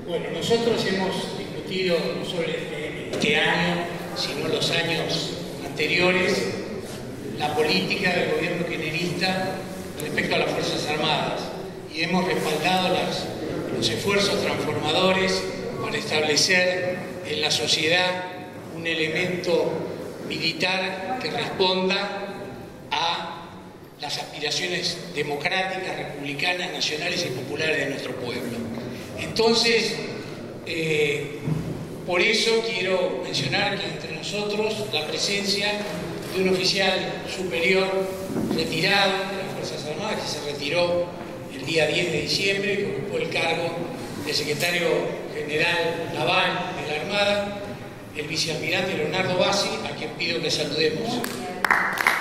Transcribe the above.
Bueno, nosotros hemos discutido no solo este año, sino los años anteriores, la política del gobierno kirchnerista respecto a las Fuerzas Armadas y hemos respaldado los esfuerzos transformadores para establecer en la sociedad un elemento militar que responda a las aspiraciones democráticas, republicanas, nacionales y populares de nuestro pueblo. Entonces, por eso quiero mencionar que entre nosotros la presencia de un oficial superior retirado de las Fuerzas Armadas, que se retiró el día 10 de diciembre, que ocupó el cargo de secretario general naval de la Armada, el vicealmirante Leonardo Bassi, a quien pido que saludemos.